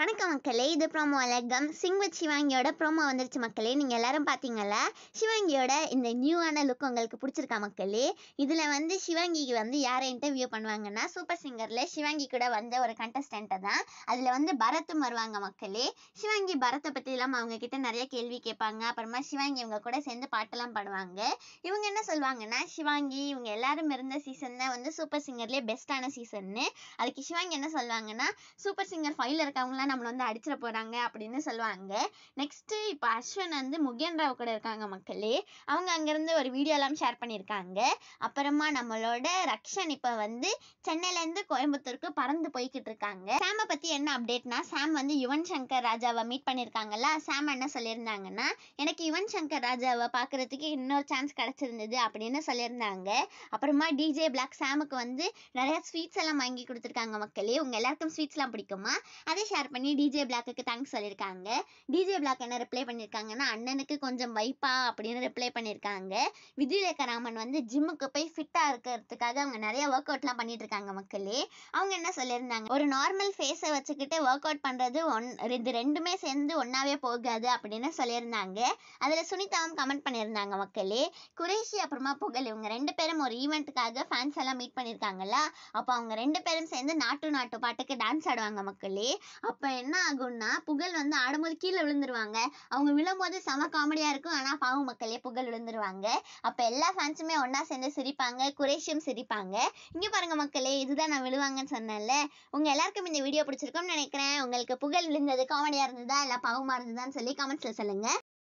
வணக்கம் மக்களே, இது ப்ரோமோ அழகம் சிங் வித் சிவாங்கியோட ப்ரோமோ வந்துருச்சு மக்களே. நீங்கள் எல்லாரும் பார்த்தீங்களா? சிவாங்கியோட இந்த நியூவான லுக் உங்களுக்கு பிடிச்சிருக்கா மக்களே? இதில் வந்து சிவாங்கிக்கு வந்து யாரை இன்டர்வியூ பண்ணுவாங்கன்னா, சூப்பர் சிங்கரில் சிவாங்கி கூட வந்த ஒரு கண்டஸ்டண்ட்டை தான். அதில் வந்து பரத்தும் வருவாங்க மக்களே. சிவாங்கி பரத்தை பற்றிலாம் அவங்க கிட்ட நிறைய கேள்வி கேட்பாங்க. அப்புறமா சிவாங்கி இவங்க கூட சேர்ந்து பாட்டெல்லாம் பாடுவாங்க. இவங்க என்ன சொல்லுவாங்கன்னா, சிவாங்கி இவங்க எல்லாரும் இருந்த சீசன் தான் வந்து சூப்பர் சிங்கர்லேயே பெஸ்ட்டான சீசன்னு. அதுக்கு சிவாங்கி என்ன சொல்லுவாங்கன்னா, சூப்பர் சிங்கர் 5ல் இருக்கவங்களாம் நம்மளை வந்து அடிச்சிட போகிறாங்க அப்படின்னு சொல்லுவாங்க. நெக்ஸ்ட்டு இப்போ அஸ்வின் வந்து முகேன் ராவ் கூட இருக்காங்க மக்களே. அவங்க அங்கேருந்து ஒரு வீடியோலாம் ஷேர் பண்ணியிருக்காங்க. அப்புறமா நம்மளோட ரக்ஷன் இப்போ வந்து சென்னையிலேருந்து கோயம்புத்தூருக்கு பறந்து போய்கிட்டு இருக்காங்க. சாமை பற்றி என்ன அப்டேட்னா, சாம் வந்து யுவன் சங்கர் ராஜாவை மீட் பண்ணியிருக்காங்கல்ல. சாம் என்ன சொல்லியிருந்தாங்கன்னா, எனக்கு யுவன் சங்கர் ராஜாவை பார்க்குறதுக்கு இன்னொரு சான்ஸ் கிடச்சிருந்தது அப்படின்னு சொல்லியிருந்தாங்க. அப்புறமா டிஜே பிளாக் சாமுக்கு வந்து நிறைய ஸ்வீட்ஸ் எல்லாம் வாங்கி கொடுத்துருக்காங்க மக்களே. உங்கள் எல்லாருக்கும் ஸ்வீட்ஸ்லாம் பிடிக்குமா? அதை ஷேர் பண்ணி டிஜே பிளாக்குக்கு தேங்க்ஸ் சொல்லியிருக்காங்க. டிஜே பிளாக் என்ன ரிப்ளை பண்ணியிருக்காங்கன்னா, அண்ணனுக்கு கொஞ்சம் வைப்பா அப்படின்னு ரிப்ளை பண்ணியிருக்காங்க. விஜயலேகராமன் வந்து ஜிம்முக்கு போய் ஃபிட்டாக இருக்கிறதுக்காக அவங்க நிறைய ஒர்க் அவுட்லாம் பண்ணிட்டு இருக்காங்க மக்களே. அவங்க என்ன சொல்லியிருந்தாங்க, ஒரு நார்மல் ஃபேஸை வச்சுக்கிட்டு ஒர்க் அவுட் பண்ணுறது இது ரெண்டுமே சேர்ந்து ஒன்றாவே போகாது அப்படின்னு சொல்லியிருந்தாங்க. அதில் சுனிதாவும் கமெண்ட் பண்ணியிருந்தாங்க மக்களே. குரேஷி அப்புறமா புகழ் இவங்க 2 பேரும் ஒரு ஈவெண்ட்டுக்காக ஃபேன்ஸ் எல்லாம் மீட் பண்ணியிருக்காங்கல்ல. அப்போ அவங்க 2 பேரும் சேர்ந்து நாட்டு பாட்டுக்கு டான்ஸ் ஆடுவாங்க மக்களே. அப்போ என்ன ஆகும்னா, புகழ் வந்து ஆடும்போது கீழே விழுந்துருவாங்க. அவங்க விழும்போது செம காமெடியாக இருக்கும். ஆனால் பாவம் மக்களே, புகழ் விழுந்துருவாங்க. அப்போ எல்லா ஃபேன்ஸுமே ஒன்றா சேர்ந்து சிரிப்பாங்க. குரேஷியும் சிரிப்பாங்க. இங்கே பாருங்க மக்களே, இதுதான் நான் விழுவாங்கன்னு சொன்னேன்ல. உங்கள் எல்லாருக்கும் இந்த வீடியோ பிடிச்சிருக்கும்னு நினைக்கிறேன். உங்களுக்கு புகழ் விழுந்தது காமெடியாக இருந்ததா இல்லை பாவமாக இருந்ததான்னு சொல்லி கமெண்ட்ஸில் சொல்லுங்கள்.